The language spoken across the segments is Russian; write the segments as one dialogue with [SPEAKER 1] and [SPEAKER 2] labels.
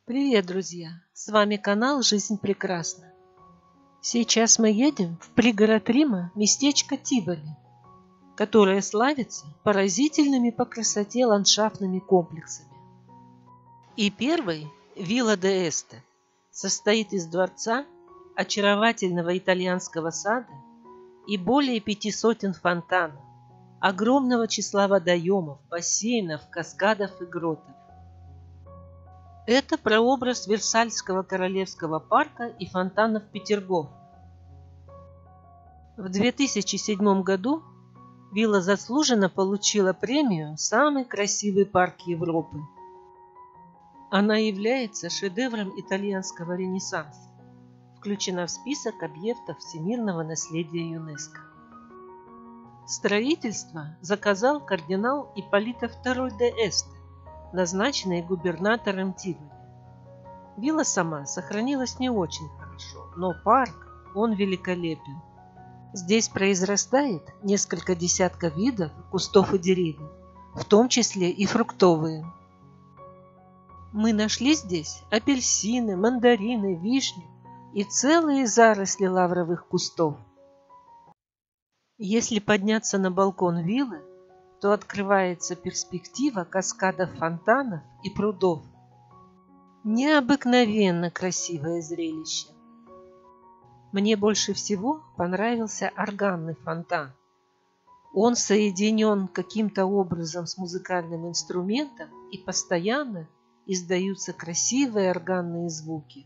[SPEAKER 1] Привет, друзья! С вами канал «Жизнь прекрасна». Сейчас мы едем в пригород Рима, местечко Тиволи, которое славится поразительными по красоте ландшафтными комплексами. И первый, Вилла де Эсте, состоит из дворца, очаровательного итальянского сада и более 500 фонтанов, огромного числа водоемов, бассейнов, каскадов и гротов. Это прообраз Версальского королевского парка и фонтанов Петергофа. В 2007 году вилла заслуженно получила премию «Самый красивый парк Европы». Она является шедевром итальянского ренессанса, включена в список объектов всемирного наследия ЮНЕСКО. Строительство заказал кардинал Ипполито II де Эсте, назначенный губернатором Тиволи. Вилла сама сохранилась не очень хорошо, но парк, он великолепен. Здесь произрастает несколько десятков видов кустов и деревьев, в том числе и фруктовые. Мы нашли здесь апельсины, мандарины, вишню и целые заросли лавровых кустов. Если подняться на балкон виллы, то открывается перспектива каскадов фонтанов и прудов. Необыкновенно красивое зрелище. Мне больше всего понравился органный фонтан. Он соединен каким-то образом с музыкальным инструментом, и постоянно издаются красивые органные звуки.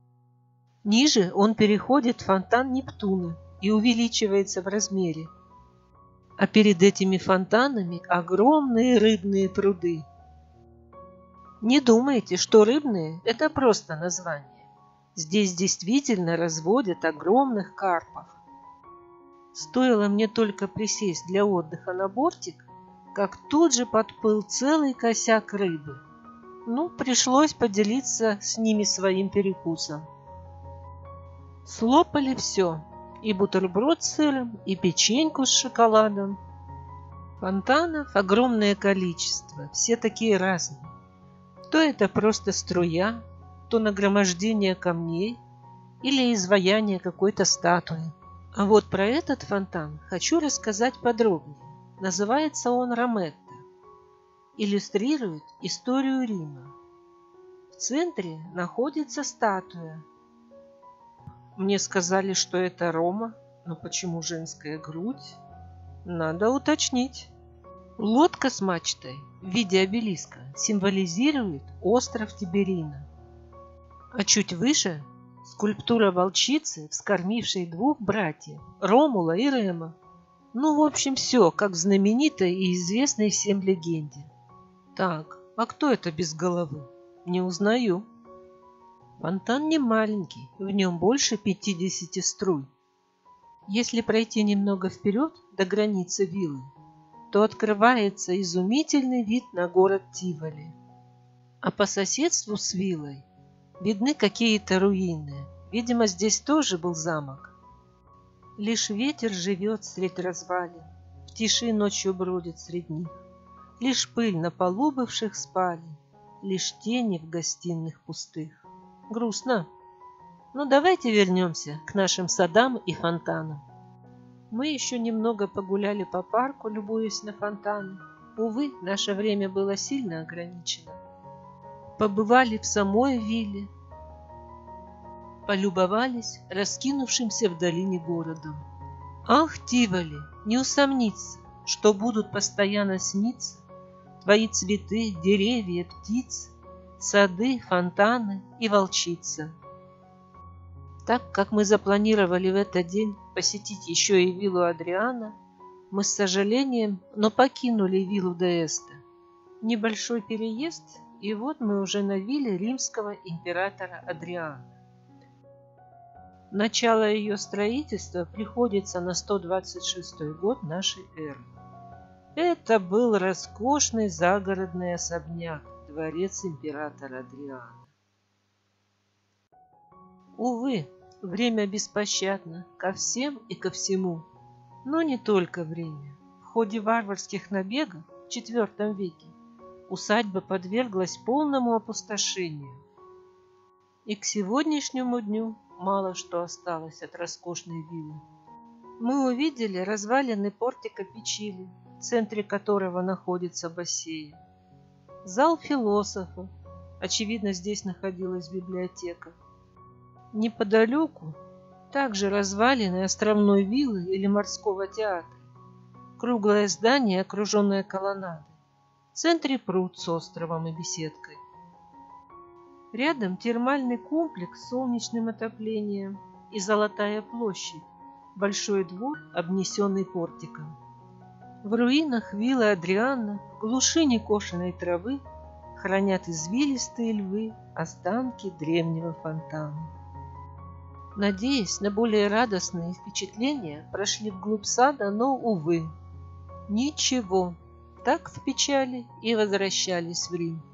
[SPEAKER 1] Ниже он переходит в фонтан Нептуна и увеличивается в размере. А перед этими фонтанами огромные рыбные пруды. Не думайте, что рыбные – это просто название. Здесь действительно разводят огромных карпов. Стоило мне только присесть для отдыха на бортик, как тут же подплыл целый косяк рыбы. Пришлось поделиться с ними своим перекусом. Слопали все. И бутерброд с сыром, и печеньку с шоколадом. Фонтанов огромное количество, все такие разные. То это просто струя, то нагромождение камней или изваяние какой-то статуи. А вот про этот фонтан хочу рассказать подробнее. Называется он Рометто. Иллюстрирует историю Рима. В центре находится статуя. Мне сказали, что это Рома, но почему женская грудь? Надо уточнить. Лодка с мачтой в виде обелиска символизирует остров Тиберина. А чуть выше скульптура волчицы, вскормившей двух братьев, Ромула и Рема. В общем, все, как в знаменитой и известной всем легенде. Так, а кто это без головы? Не узнаю. Фонтан не маленький, в нем больше 50 струй. Если пройти немного вперед до границы виллы, то открывается изумительный вид на город Тиволи. А по соседству с виллой видны какие-то руины. Видимо, здесь тоже был замок. Лишь ветер живет средь развалин, в тиши ночью бродит средь них. Лишь пыль на полу бывших спален, лишь тени в гостиных пустых. Грустно. Давайте вернемся к нашим садам и фонтанам. Мы еще немного погуляли по парку, любуясь на фонтаны. Увы, наше время было сильно ограничено. Побывали в самой вилле, полюбовались раскинувшимся в долине городом. Ах, Тиволи, не усомниться, что будут постоянно сниться твои цветы, деревья, птицы, сады, фонтаны и волчица. Так как мы запланировали в этот день посетить еще и виллу Адриана, мы с сожалением, но покинули виллу де Эсте. Небольшой переезд, и вот мы уже на вилле римского императора Адриана. Начало ее строительства приходится на 126 год нашей эры. Это был роскошный загородный особняк, дворец императора Адриана. Увы, время беспощадно ко всем и ко всему. Но не только время. В ходе варварских набегов в IV веке усадьба подверглась полному опустошению. И к сегодняшнему дню мало что осталось от роскошной виллы. Мы увидели развалины портика Пичили, в центре которого находится бассейн. Зал философа. Очевидно, здесь находилась библиотека. Неподалеку также развалины островной виллы или морского театра. Круглое здание, окруженное колоннадой. В центре пруд с островом и беседкой. Рядом термальный комплекс с солнечным отоплением и Золотая площадь, большой двор, обнесенный портиком. В руинах виллы Адриана, в глуши некошенной травы, хранят извилистые львы останки древнего фонтана. Надеясь на более радостные впечатления, прошли вглубь сада, но, увы, ничего, так в печали и возвращались в Рим.